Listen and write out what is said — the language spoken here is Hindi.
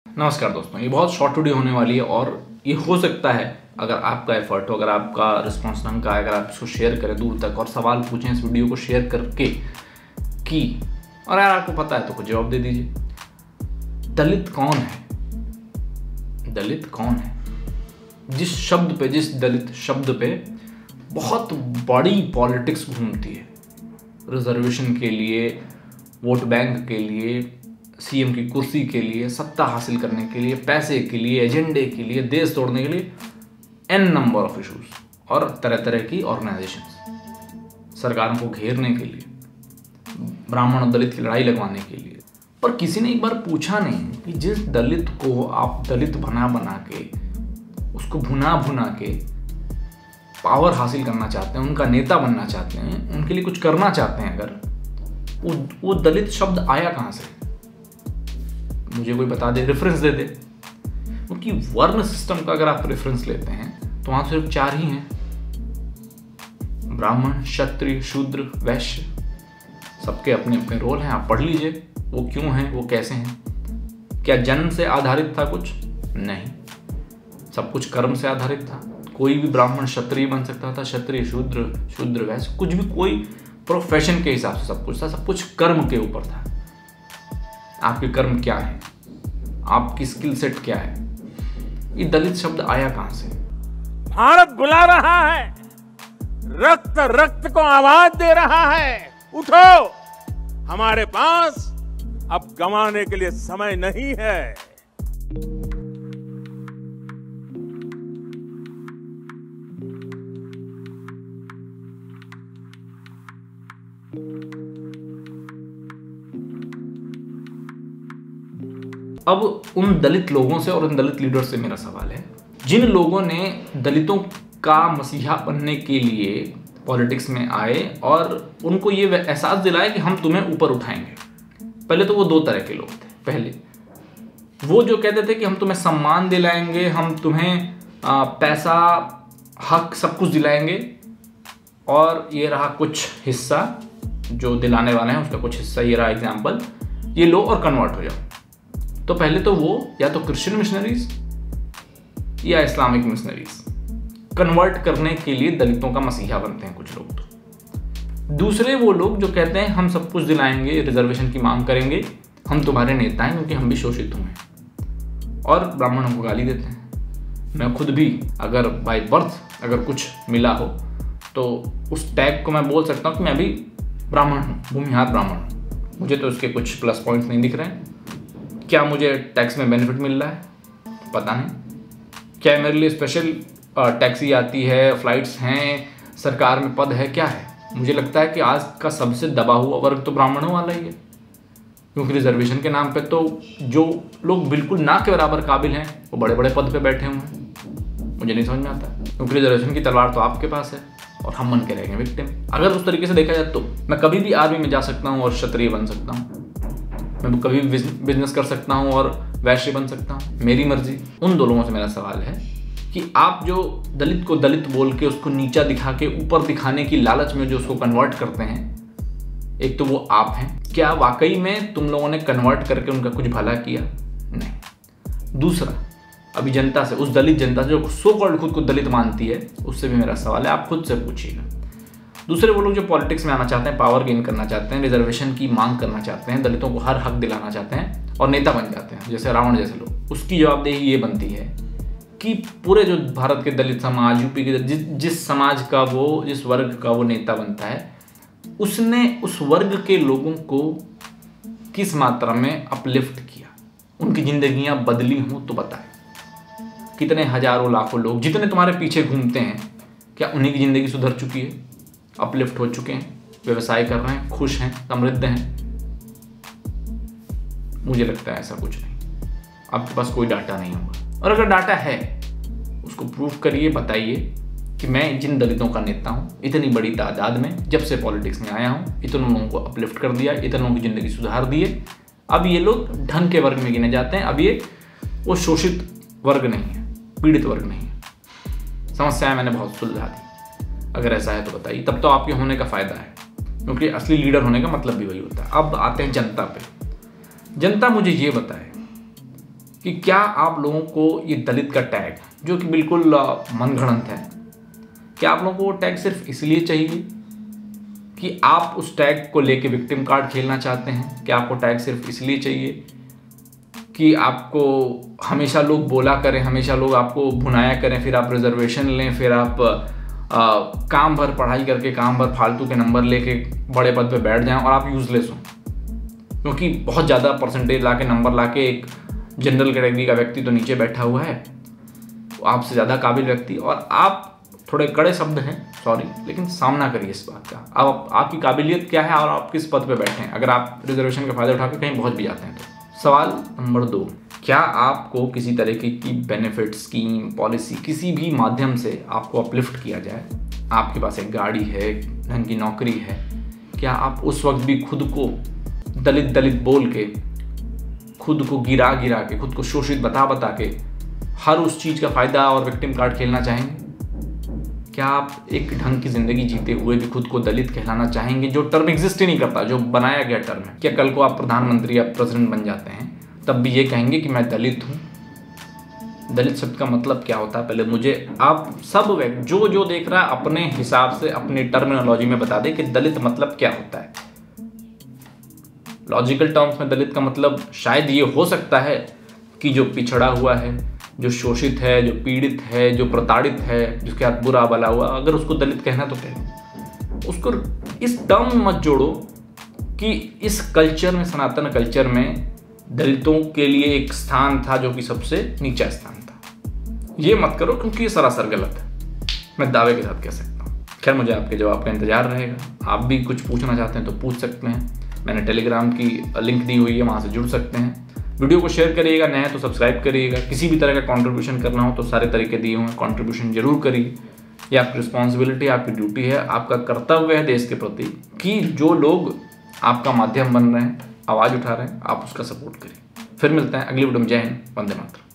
नमस्कार दोस्तों, ये बहुत शॉर्ट वीडियो होने वाली है और ये हो सकता है अगर आपका एफर्ट हो, अगर आपका रिस्पॉन्स ढंग का है, अगर आप इसको शेयर करें दूर तक और सवाल पूछें इस वीडियो को शेयर करके कि और यार आपको पता है तो कुछ जवाब दे दीजिए। दलित कौन है? दलित कौन है? जिस दलित शब्द पे बहुत बड़ी पॉलिटिक्स घूमती है, रिजर्वेशन के लिए, वोट बैंक के लिए, सीएम की कुर्सी के लिए, सत्ता हासिल करने के लिए, पैसे के लिए, एजेंडे के लिए, देश तोड़ने के लिए, एन नंबर ऑफ इश्यूज और तरह तरह की ऑर्गेनाइजेशंस, सरकारों को घेरने के लिए, ब्राह्मण और दलित की लड़ाई लगवाने के लिए। पर किसी ने एक बार पूछा नहीं कि जिस दलित को आप दलित बना बना के, उसको भुना भुना के पावर हासिल करना चाहते हैं, उनका नेता बनना चाहते हैं, उनके लिए कुछ करना चाहते हैं, अगर वो दलित शब्द आया कहाँ से? मुझे कोई बता दे, रेफरेंस दे दे। क्योंकि वर्ण सिस्टम का अगर आप रेफरेंस लेते हैं तो वहां सिर्फ 4 ही हैं, ब्राह्मण, क्षत्रिय, शूद्र, वैश्य। सबके अपने अपने रोल हैं, आप पढ़ लीजिए वो क्यों हैं, वो कैसे हैं। क्या जन्म से आधारित था कुछ? नहीं, सब कुछ कर्म से आधारित था। कोई भी ब्राह्मण क्षत्रिय बन सकता था, क्षत्रिय शूद्र वैश्य, कुछ भी, कोई प्रोफेशन के हिसाब से सब कुछ था, सब कुछ कर्म के ऊपर था। आपके कर्म क्या है, आपकी स्किल सेट क्या है। ये दलित शब्द आया कहां से? भारत बुला रहा है, रक्त रक्त को आवाज दे रहा है, उठो, हमारे पास अब गंवाने के लिए समय नहीं है। अब उन दलित लोगों से और उन दलित लीडर से मेरा सवाल है, जिन लोगों ने दलितों का मसीहा बनने के लिए पॉलिटिक्स में आए और उनको ये एहसास दिलाया कि हम तुम्हें ऊपर उठाएंगे। पहले तो वो 2 तरह के लोग थे। पहले वो जो कहते थे कि हम तुम्हें सम्मान दिलाएंगे, हम तुम्हें पैसा, हक, सब कुछ दिलाएंगे, और ये रहा कुछ हिस्सा जो दिलाने वाले हैं, उसका कुछ हिस्सा ये रहा एग्जाम्पल, ये लो और कन्वर्ट हो जाओ। तो पहले तो वो या तो क्रिश्चियन मिशनरीज या इस्लामिक मिशनरीज कन्वर्ट करने के लिए दलितों का मसीहा बनते हैं कुछ लोग। तो दूसरे वो लोग जो कहते हैं हम सब कुछ दिलाएंगे, रिजर्वेशन की मांग करेंगे, हम तुम्हारे नेता हैं क्योंकि हम भी शोषित हुए हैं, और ब्राह्मणों को गाली देते हैं। मैं खुद भी अगर बाय बर्थ अगर कुछ मिला हो तो उस टैग को मैं बोल सकता हूँ कि मैं भी ब्राह्मण हूँ, भूमिहार ब्राह्मण हूँ। मुझे तो उसके कुछ प्लस पॉइंट्स नहीं दिख रहे हैं। क्या मुझे टैक्स में बेनिफिट मिल रहा है? पता नहीं। क्या मेरे लिए स्पेशल टैक्सी आती है, फ्लाइट्स हैं, सरकार में पद है, क्या है? मुझे लगता है कि आज का सबसे दबा हुआ वर्ग तो ब्राह्मणों वाला ही है, क्योंकि रिजर्वेशन के नाम पे तो जो लोग बिल्कुल ना के बराबर काबिल हैं वो बड़े बड़े पद पे बैठे हुए हैं। मुझे नहीं समझ में आता, क्योंकि रिजर्वेशन की तलवार तो आपके पास है और हम बन के रहेंगे विक्टिम। अगर उस तरीके से देखा जाए तो मैं कभी भी आर्मी में जा सकता हूँ और क्षत्रिय बन सकता हूँ, मैं कभी भी बिजनेस कर सकता हूँ और वैश्य बन सकता हूँ, मेरी मर्जी। उन 2 लोगों से मेरा सवाल है कि आप जो दलित को दलित बोल के उसको नीचा दिखा के ऊपर दिखाने की लालच में जो उसको कन्वर्ट करते हैं, एक तो वो आप हैं। क्या वाकई में तुम लोगों ने कन्वर्ट करके उनका कुछ भला किया? नहीं। दूसरा, अभी जनता से, उस दलित जनता से जो सो कॉल्ड खुद को दलित मानती है, उससे भी मेरा सवाल है, आप खुद से पूछिएगा। दूसरे वो लोग जो पॉलिटिक्स में आना चाहते हैं, पावर गेन करना चाहते हैं, रिजर्वेशन की मांग करना चाहते हैं, दलितों को हर हक दिलाना चाहते हैं और नेता बन जाते हैं जैसे रावण जैसे लोग, उसकी जवाबदेही ये बनती है कि पूरे जो भारत के दलित समाज, यूपी के जिस समाज का वो, जिस वर्ग का वो नेता बनता है, उसने उस वर्ग के लोगों को किस मात्रा में अपलिफ्ट किया, उनकी जिंदगियां बदली हों तो बताए। कितने हजारों लाखों लोग जितने तुम्हारे पीछे घूमते हैं, क्या उन्हीं की जिंदगी सुधर चुकी है, अपलिफ्ट हो चुके हैं, व्यवसाय कर रहे हैं, खुश हैं, समृद्ध हैं? मुझे लगता है ऐसा कुछ नहीं। आपके पास कोई डाटा नहीं होगा, और अगर डाटा है उसको प्रूफ करिए, बताइए कि मैं जिन दलितों का नेता हूं, इतनी बड़ी तादाद में जब से पॉलिटिक्स में आया हूं, इतने लोगों को अपलिफ्ट कर दिया, इतने लोगों की जिंदगी सुधार दी है। अब ये लोग ढंग के वर्ग में गिने जाते हैं। अब ये वो शोषित वर्ग नहीं है, पीड़ित वर्ग नहीं है। समस्याएं मैंने बहुत सुलझा दी। अगर ऐसा है तो बताइए, तब तो आपके होने का फायदा है, क्योंकि असली लीडर होने का मतलब भी वही होता है। अब आते हैं जनता पे। जनता मुझे ये बताए कि क्या आप लोगों को ये दलित का टैग, जो कि बिल्कुल मनगढ़ंत है, क्या आप लोगों को वो टैग सिर्फ इसलिए चाहिए कि आप उस टैग को लेके विक्टिम कार्ड खेलना चाहते हैं? क्या आपको टैग सिर्फ इसलिए चाहिए कि आपको हमेशा लोग बोला करें, हमेशा लोग आपको भुनाया करें, फिर आप रिजर्वेशन लें, फिर आप काम भर पढ़ाई करके काम भर फालतू के नंबर लेके बड़े पद पे बैठ जाएं और आप यूजलेस हों? क्योंकि बहुत ज़्यादा परसेंटेज लाके, नंबर लाके एक जनरल कैटेगरी का व्यक्ति तो नीचे बैठा हुआ है, आपसे ज़्यादा काबिल व्यक्ति, और आप थोड़े कड़े शब्द हैं, सॉरी, लेकिन सामना करिए इस बात का। अब आपकी काबिलियत क्या है और आप किस पद पे बैठे हैं, अगर आप रिजर्वेशन का फायदा उठा के कहीं पहुंच भी जाते हैं तो। सवाल नंबर 2, क्या आपको किसी तरीके की बेनिफिट स्कीम, पॉलिसी, किसी भी माध्यम से आपको अपलिफ्ट किया जाए, आपके पास एक गाड़ी है, ढंग की नौकरी है, क्या आप उस वक्त भी खुद को दलित दलित बोल के, खुद को गिरा गिरा के, खुद को शोषित बता के हर उस चीज़ का फायदा और विक्टिम कार्ड खेलना चाहेंगे? क्या आप एक ढंग की जिंदगी जीते हुए भी खुद को दलित कहलाना चाहेंगे, जो टर्म एग्जिस्ट ही नहीं करता, जो बनाया गया टर्म है? क्या कल को आप प्रधानमंत्री या प्रेसिडेंट बन जाते हैं तब भी ये कहेंगे कि मैं दलित हूँ? दलित शब्द का मतलब क्या होता है, पहले मुझे आप सब व्यक्ति जो देख रहा है अपने हिसाब से, अपनी टर्मिनोलॉजी में बता दे कि दलित मतलब क्या होता है। लॉजिकल टर्म्स में दलित का मतलब शायद ये हो सकता है कि जो पिछड़ा हुआ है, जो शोषित है, जो पीड़ित है, जो प्रताड़ित है, जिसके हाथ बुरा भला हुआ, अगर उसको दलित कहना तो कहें। उसको इस टर्म में मत जोड़ो कि इस कल्चर में, सनातन कल्चर में दलितों के लिए एक स्थान था जो कि सबसे नीचा स्थान था। ये मत करो, क्योंकि ये सरासर गलत है, मैं दावे के साथ कह सकता हूँ। खैर, मुझे आपके जवाब का इंतजार रहेगा। आप भी कुछ पूछना चाहते हैं तो पूछ सकते हैं, मैंने टेलीग्राम की लिंक दी हुई है, वहाँ से जुड़ सकते हैं। वीडियो को शेयर करिएगा, नया है तो सब्सक्राइब करिएगा। किसी भी तरह का कंट्रीब्यूशन करना हो तो सारे तरीके दिए हुए हैं, कंट्रीब्यूशन जरूर करिए। ये आपकी रिस्पॉन्सिबिलिटी, आपकी ड्यूटी है, आपका कर्तव्य है देश के प्रति कि जो लोग आपका माध्यम बन रहे हैं, आवाज़ उठा रहे हैं, आप उसका सपोर्ट करिए। फिर मिलते हैं अगली वीडियो में। जय हिंद, वंदे मातरम।